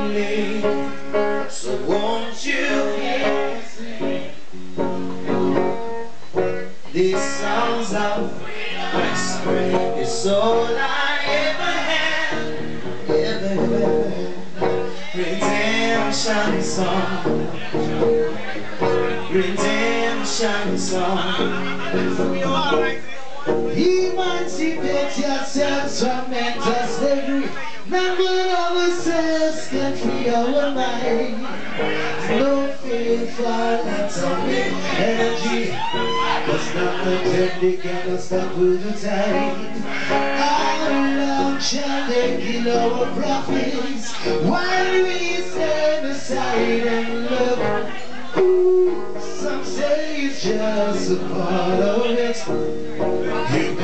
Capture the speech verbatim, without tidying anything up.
lonely, so won't you sing these songs of spring? It's all I ever had, ever had. Redemption song, redemption song. Emancipate yourselves from mental slavery. None but ourselves can free our mind. No fear for atomic energy, cause not the trendy cannot stop with the tide. How long shall they kill our prophets while we stand aside and look? Ooh, some say it's just a part of it. You